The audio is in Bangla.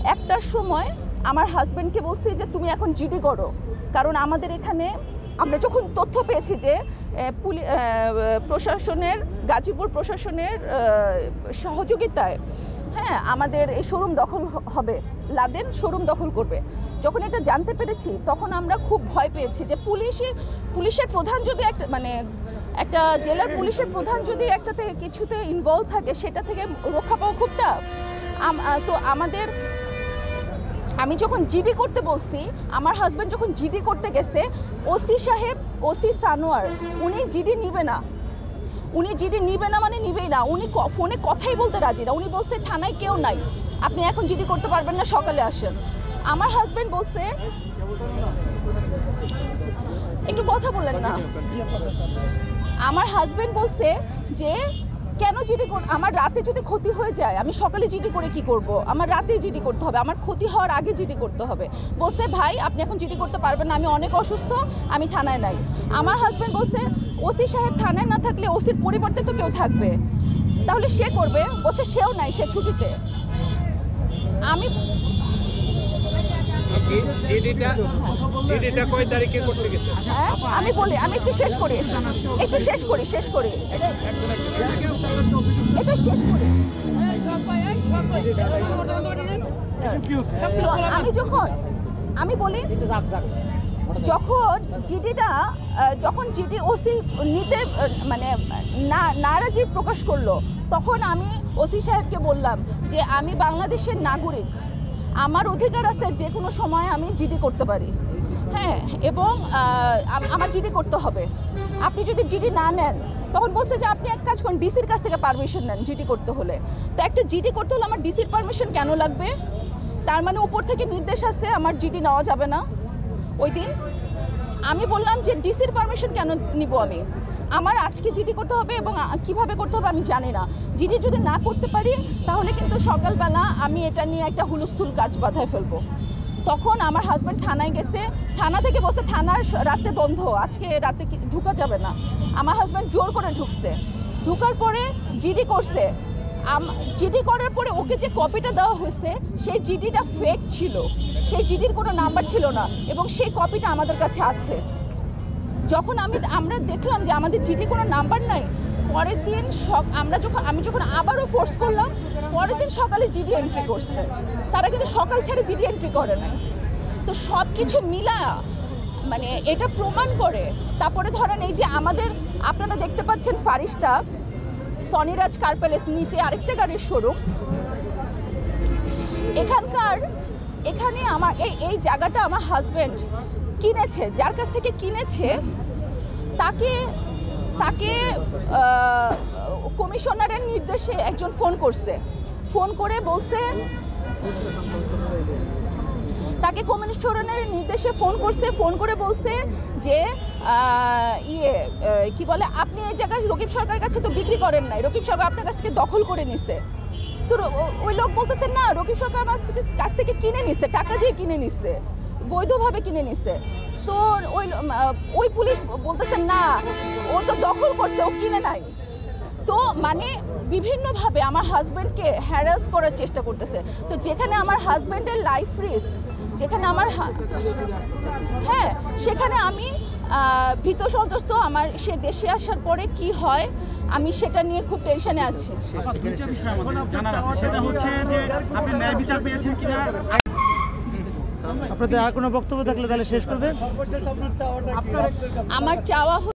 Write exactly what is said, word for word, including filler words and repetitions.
একটার সময় আমার হাজব্যান্ডকে বলছি যে তুমি এখন জিডি করো, কারণ আমাদের এখানে আমরা যখন তথ্য পেয়েছি যে প্রশাসনের গাজীপুর প্রশাসনের সহযোগিতায় হ্যাঁ আমাদের এই শোরুম দখল হবে, লাদেন শোরুম দখল করবে, যখন এটা জানতে পেরেছি তখন আমরা খুব ভয় পেয়েছি যে পুলিশই পুলিশের প্রধান যদি একটা মানে একটা জেলার পুলিশের প্রধান যদি একটাতে কিছুতে ইনভলভ থাকে সেটা থেকে রক্ষা পাওয়া খুব টাফ। তো আমাদের আমি যখন জিডি করতে বলছি, আমার হাজব্যান্ড যখন জিডি করতে গেছে, ওসি সাহেব ওসি সানোয়ার উনি জিডি নিবে না, উনি জিডি নিবে না মানে নিবেই না, উনি ফোনে কথাই বলতে রাজি না। উনি বলছে থানায় কেউ নাই, আপনি এখন জিডি করতে পারবেন না, সকালে আসেন। আমার হাজব্যান্ড বলছে একটু কথা বলেন না, আমার হাজব্যান্ড বলছে যে কেন জিডি আমার রাতে যদি ক্ষতি হয়ে যায় আমি সকালে জিডি করে কি করব, আমার রাতে জিডি করতে হবে, আমার ক্ষতি হওয়ার আগে জিডি করতে হবে। বলছে ভাই আপনি এখন জিডি করতে পারবেন না, আমি অনেক অসুস্থ, আমি থানায় নাই। আমার হাজব্যান্ড বলছে ওসি সাহেব থানায় না থাকলে ওসির পরিবর্তে তো কেউ থাকবে, তাহলে সে করবে। বলছে সেও নাই, সে ছুটিতে। আমি হ্যাঁ আমি বলি আমি একটু শেষ করি একটু শেষ করি শেষ করি এটা শেষ করি আমি যখন আমি বলি যখন জিডিটা যখন জিডি ওসি নিতে মানে না নারাজি প্রকাশ করলো, তখন আমি ওসি সাহেবকে বললাম যে আমি বাংলাদেশের নাগরিক, আমার অধিকার আছে যে কোনো সময় আমি জিডি করতে পারি, হ্যাঁ, এবং আমার জিডি করতে হবে। আপনি যদি জিডি না নেন, তখন বলছে যে আপনি এক কাজ করুন, ডিসির কাছ থেকে পারমিশন নেন জিডি করতে হলে। তো একটা জিডি করতে হলে আমার ডিসির পারমিশন কেন লাগবে? তার মানে উপর থেকে নির্দেশ আছে আমার জিডি নেওয়া যাবে না। ওই দিন আমি বললাম যে ডিসির পারমিশন কেন নিব আমি, আমার আজকে জিডি করতে হবে এবং কিভাবে করতে হবে আমি জানি না। জিডি যদি না করতে পারি তাহলে কিন্তু সকালবেলা আমি এটা নিয়ে একটা হুলস্থুল কাজ বাধায় ফেলবো। তখন আমার হাজব্যান্ড থানায় গেছে, থানা থেকে বসে থানার রাতে বন্ধ, আজকে রাতে ঢুকা যাবে না। আমার হাজব্যান্ড জোর করে ঢুকছে, ঢুকার পরে জিডি করছে। জিডি করার পরে ওকে যে কপিটা দেওয়া হয়েছে সেই জিডিটা ফেক ছিল, সেই জিডির কোনো নাম্বার ছিল না এবং সেই কপিটা আমাদের কাছে আছে। যখন আমি আমরা দেখলাম যে আমাদের জিডি কোনো নাম্বার নাই, পরের দিন আমরা যখন আমি যখন আবারও ফোর্স করলাম, পরের দিন সকালে জিডি এন্ট্রি করছে। তারা কিন্তু সকাল ছেড়ে জিডি এন্ট্রি করে নাই। তো সব কিছু মিলা মানে এটা প্রমাণ করে। তারপরে ধরেন এই যে আমাদের আপনারা দেখতে পাচ্ছেন ফারিস্তা সনিরাজ কার প্যালেস, নিচে আরেকটা গাড়ির শোরুম। এখানকার এখানে আমার এই এই জায়গাটা আমার হাজব্যান্ড কিনেছে, যার কাছ থেকে কিনেছে তাকে তাকে কমিশনারের নির্দেশে একজন ফোন করছে, ফোন করে বলছে তাকে কমিশনারের নির্দেশে ফোন করছে, ফোন করে বলছে যে ইয়ে কি বলে আপনি এই জায়গায় রকিব সরকারের কাছে তো বিক্রি করেন নাই, রকিব সরকার আপনার কাছ থেকে দখল করে নিছে। তো ওই লোক বলতেছে না, রকিব সরকার আমার কাছ থেকে কিনে নিছে, টাকা দিয়ে কিনে নিছে, বৈধভাবে কিনে নিছে। তো ওই ওই পুলিশ বলতেছে না, ও তো দখল করছে, ও কিনে নাই। তো মানে বিভিন্নভাবে আমার হাজব্যান্ডকে হ্যারাস করার চেষ্টা করতেছে। তো যেখানে আমার হাজব্যান্ডের লাইফ রিস্ক, যেখানে আমার হ্যাঁ সেখানে আমি ভীত সন্ত্রস্ত। আমার সে দেশে আসার পরে কি হয় আমি সেটা নিয়ে খুব টেনশনে আছি। আপনাদের আর কোনো বক্তব্য থাকলে তাহলে শেষ করবে। আমার চাওয়া